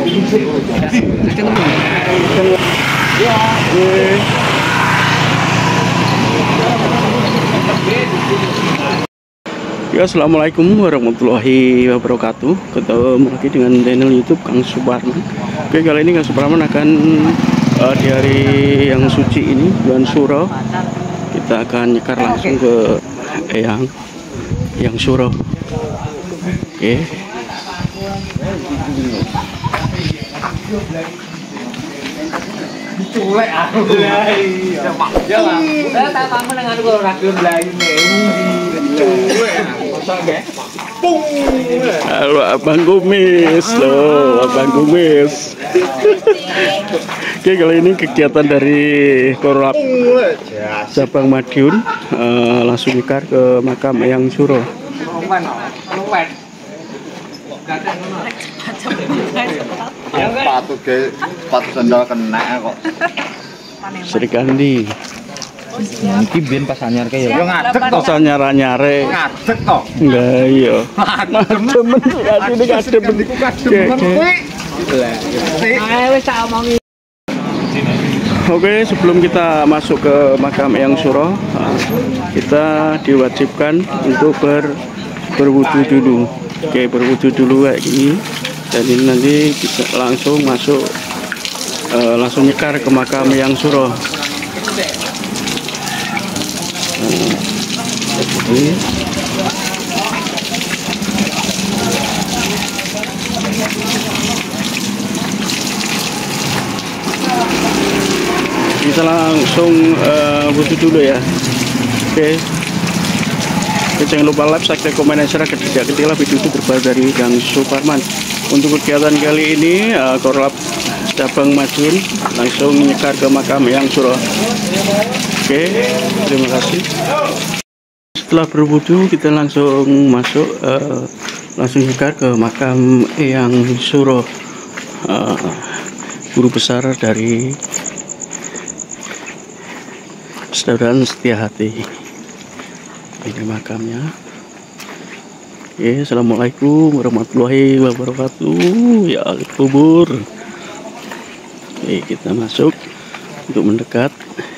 Ya, assalamualaikum warahmatullahi wabarakatuh. Ketemu lagi dengan channel YouTube Kang Suparman. Oke, kali ini Kang Suparman akan di hari yang suci ini, bulan Suro, kita akan nyekar langsung ke yang Suro. Oke. Culek aku. Ya lah. Saya tak tahu dengan kalau radio lainnya. Halo Abang Kumis, loh Abang Kumis. Oke, kali ini kegiatan dari Korlap Cabang Madiun, langsung nyekar ke makam Eyang Suro. Sepatu sandal kena kok. Sri Kandi. Iki ben pas anyar kae ya. Ngadeg kok. Pas nyara-nyare. Ngadeg kok. Enggak iya. Temen asline kadem niku kadem. Wis tak omongi. Oke, sebelum kita masuk ke makam Eyang Suro, kita diwajibkan untuk berwudu dulu. Oke, berwudu dulu kayak gini. Dan ini nanti kita langsung masuk, langsung nyekar ke makam Eyang Suro. Kita langsung wudu dulu ya. Oke. Jangan lupa like, subscribe, komen, dan share ketika video itu terbaru dari Kang Suparman. Untuk kegiatan kali ini Korlap Cabang Madiun langsung nyekar ke makam Eyang Suro. Oke, terima kasih. Setelah berwudu kita langsung masuk, langsung nyekar ke makam Eyang Suro, guru besar dari Persaudaraan Setiahati. Ini makamnya. Oke, assalamualaikum warahmatullahi wabarakatuh. Ya ahli kubur. Oke, kita masuk untuk mendekat.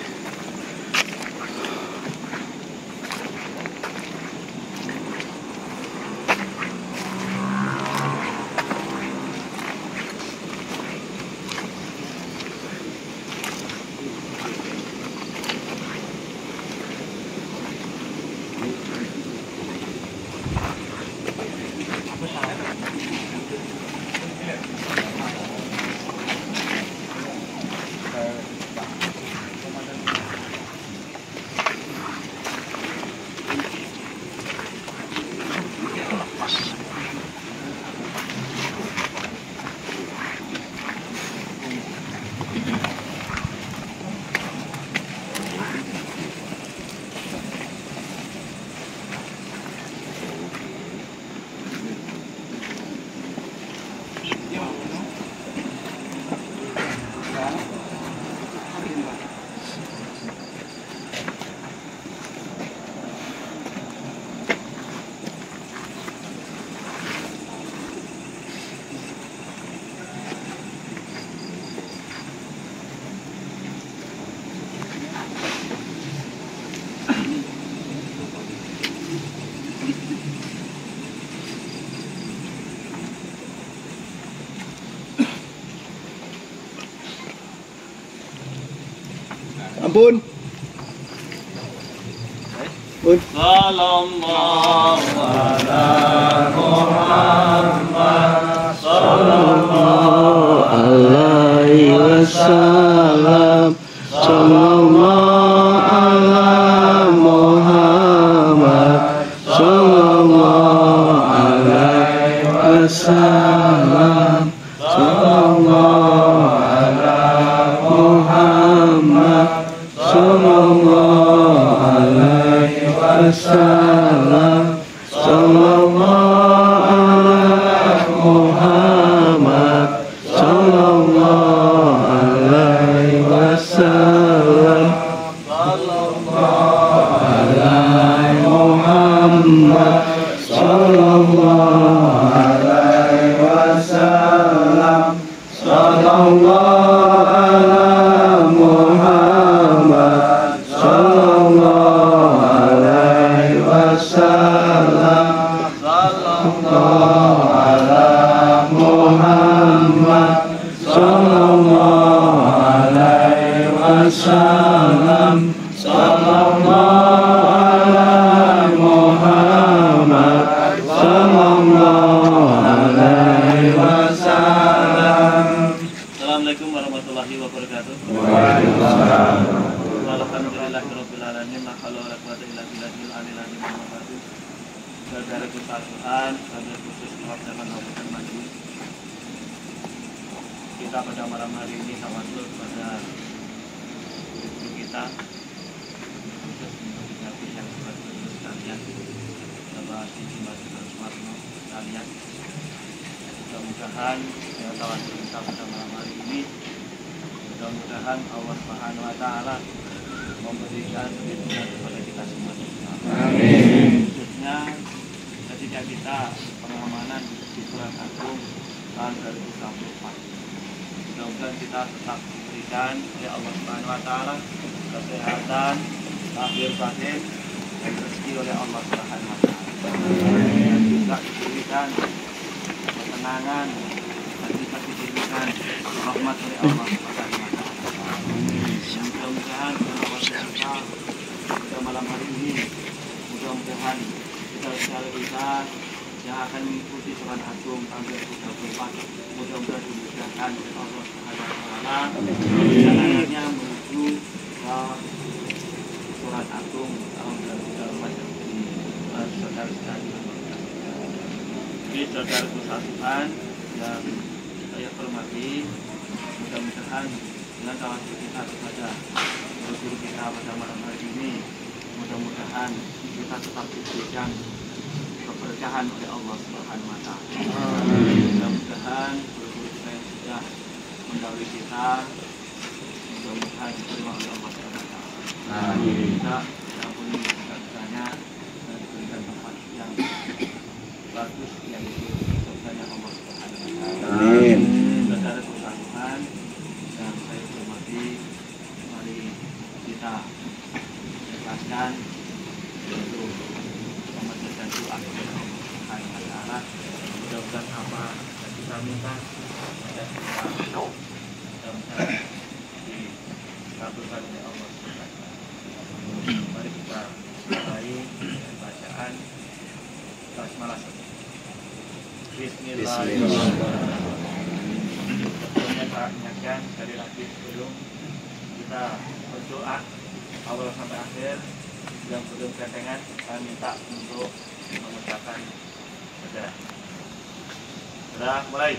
Ampun. Sallallahu alaihi wasallam. Sallallahu ala Muhammad. Sallallahu alaihi wasallam. Sallallahu ala Muhammad. Sallallahu alaihi wasallam. Sallallahu ala Muhammad. Sallallahu alaihi wasallam. Sallallahu alaihi Muhammad. Sallallahu alaihi wasallam. Sallallahu ala Muhammad. Sallallahu alaihi wasallam. Sallallahu ala Muhammad. Sallallahu alaihi wasallam. Sallallahu ala Muhammad. Sallallahu alaihi wasallam. Assalamualaikum warahmatullahi wabarakatuh. Waalaikumsalam. Alhamdulillahirabbil alamin. La haula wala quwwata illa billahil aliyil azim. Saudara kesatuan, saudara khusus Kabupaten Kabupaten Madiun. Kita pada malam hari ini tawasul kepada guru kita khusus untuk dikasih yang khusus sekalian, Bapak Siti Mbak Sumarno sekalian. Mudah-mudahan ya tawasul kita pada malam hari ini, mudah-mudahan Allah Subhanahu Wa Taala memberikan perlindungan kepada kita semua. Amin. Khususnya ketika kita pengamanan di Surat Agung tahun 2024. Mudah-mudahan kita tetap diberikan oleh Allah Subhanahu Wa Taala kesehatan, lahir batin, dan rezeki oleh Allah Subhanahu Wa Taala. Dan juga diberikan ketenangan, dan juga diberikan rahmat oleh Allah Subhanahu Wa Taala. Mudah-mudahan pada malam hari ini, mudah-mudahan kita yang akan mengikuti Surat Agung tahun 2024 mudah-mudahan dimudahkan oleh Allah Subhanahu Wa Taala jalannya menuju ke Surat Agung tahun 2024 ini. Saudara sekalian, jadi saudara kesatuan yang saya hormati, mudah-mudahan dengan tawasul kita kepada guru kita pada malam hari ini, mudah-mudahan kita tetap diberikan keberkahan oleh Allah Subhanahu Wa Taala. Mudah-mudahan guru kita yang sudah mendahului kita, mudah-mudahan diterima oleh Allah Subhanahu Wa Taala. Kita ampuni segala-galanya dan diberikan tempat yang bagus yang surganya Allah Subhanahu Wa Taala. Amin. Saudara kesatuan yang saya hormati, mari kita ikhlaskan untuk memanjatkan doa kepada Allah Subhanahu Wa Taala. Mudah-mudahan apa yang kita minta dan kita mudah-mudahan dikabulkan oleh Allah Subhanahu Wa Taala. Mari kita mulai bacaan basmalah. Bismillahirrahmanirrahim. Sebelumnya saya ingatkan sekali lagi sebelum kita berdoa awal sampai akhir, yang belum ketengan saya minta untuk mengucapkan saudara. Sudah mulai.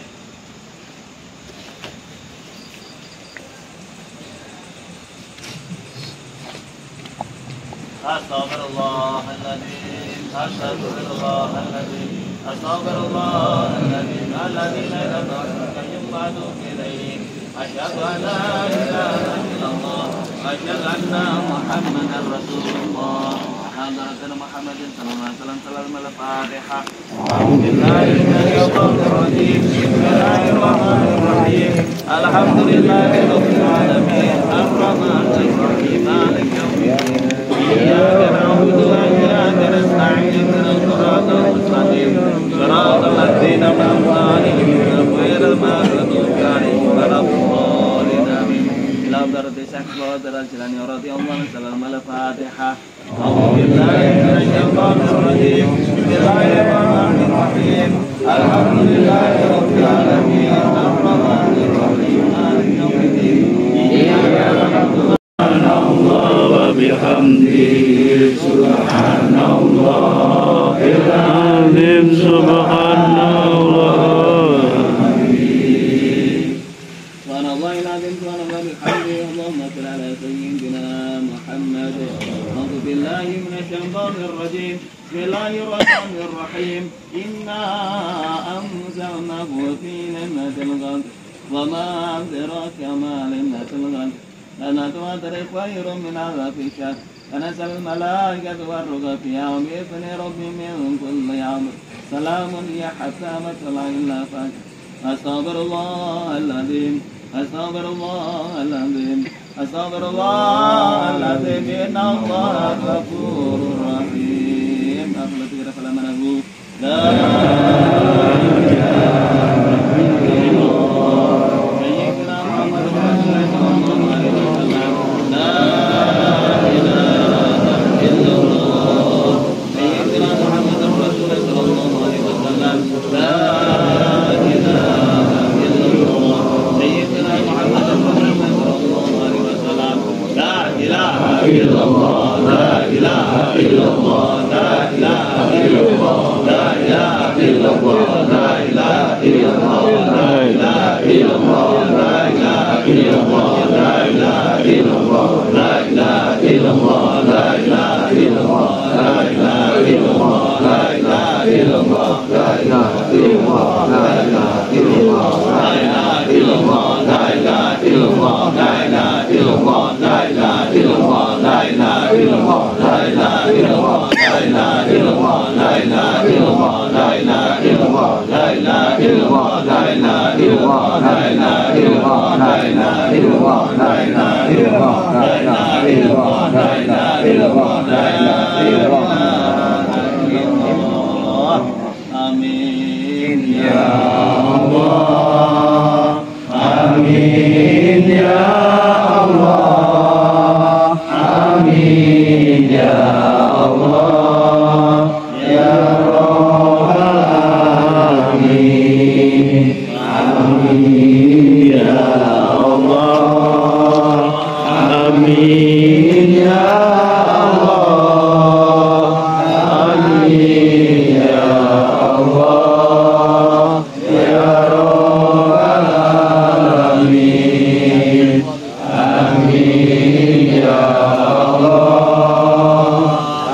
Astagfirullahaladzim, astagfirullahaladzim, astagfirullahaladzim, alladzi la ilaha illa ilaih. Asyhadu an la ilaha illallah, asyhadu anna Muhammadar Rasulullah. Alhamdulillah Muhammadin sallallahu alaihi wasallam. Salam al-Fatihah. Bismillahirrahmanirrahim. Bismillahirrahmanirrahim. Alhamdulillahirabbil alamin. Ar-Rahmanir Rahim. Maliki yaumiddin. Iyyaka na'budu wa iyyaka nasta'in. Ihdinas siratal mustaqim. Siratal ladzina an'amta 'alaihim ghairil maghdubi 'alaihim waladdallin. Amin. Ila darati sakwa darajilani radhiyallahu anhu. Salam al-Fatihah. Bismillahirrahmanirrahim. Bismillahirrahmanirrahim. Alhamdulillahirabbil alamin. Ar-Rahmanir Rahim. Maliki yaumiddin. Iyyaka na'budu wa bihamdihi subhanallahil azim. Subhanallah. Subhanallahil azim. Subhanallah bihamdihi. Allahumma shalli ala sayyidina Muhammad. A'udzu billahi minasyaitonir rajim. Bismillahirrahmanirrahim. Inna anzalnahu fi lailatul qadr. Wa ma adraka ma lailatul qadr. Lailatul qadri khairun min alfi syahr. Tanazzalul malaikatu war-ruhu fiha bi'izni rabbihim min kulli amr. Salamun hiya hatta matla'il fajr. Astaghfirullahal azim. Astaghfirullahaladzim. Astaghfirullahaladzim. Inna Allah ghafurur rahim. Aku tidak salah manahu. La Amin ya Allah. Amin ya Allah. Amin ya Allah. Ya Rabbal Alamin. Amin ya Allah. Amin ya Allah. Amin ya Allah. Ya Rabbal Alamin. Amin ya Allah.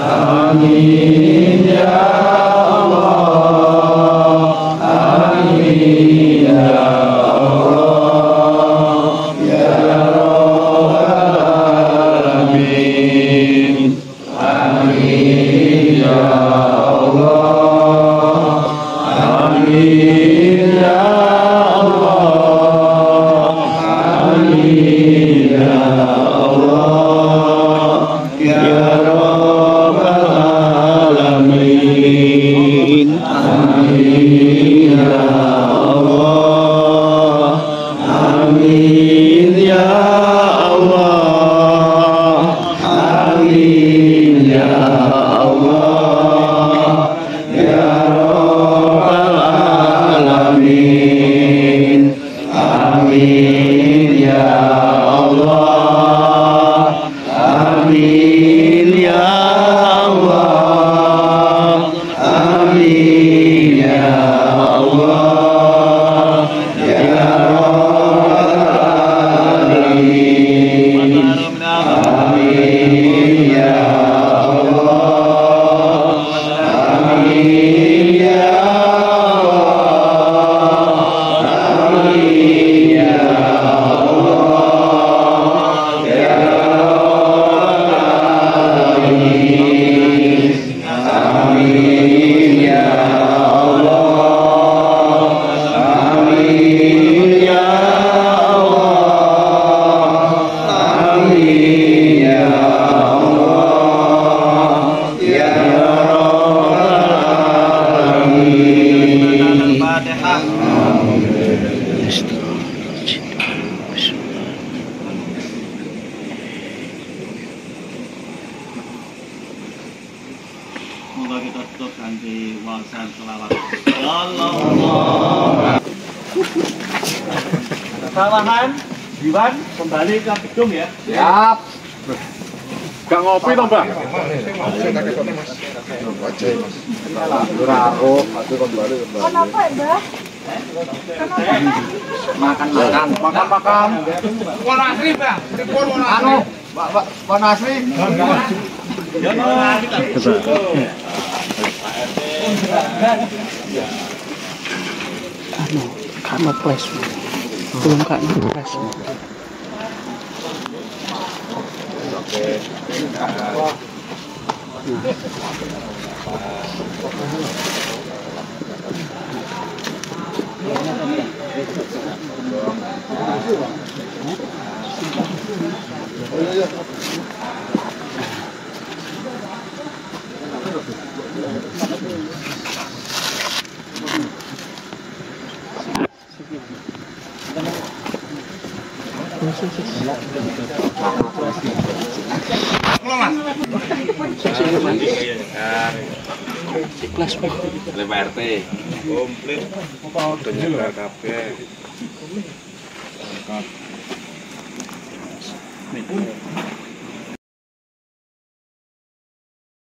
Amin ya Allah. Amin ya Allah. Ya Rabbal Alamin. Amin ya Allah. Amin ya Allah. Amin ya Allah. Ya Rabbal Alamin. Amin ya Allah. Amin ya Allah. Amin ya Allah. Ya Rabbal Alamin. Amin ya Allah. Amin ya Allah. Amin ya Allah. Ya Rabbal Alamin. Amin ya Allah. Amin ya Allah. Amin ya Allah. Ya Rabbal Alamin. Amin ya Allah. Amin ya Allah. Amin ya Allah. Ya Rabbal Alamin. Semoga kita tutup ganti wawasan selawat. Allah. Kesalahan, Diwan kembali ke gedung ya. Siap. Gak ngopi toh, Mbak? Kenapa, Mbak? Makan. Wan Asri, Mbak. Anu, Pak Nasri. Ya, Mbak. Kano plus. Belum kano plus. Ikhlas Pak. Pak RT. Komplit. Udah kabeh. Lengkap.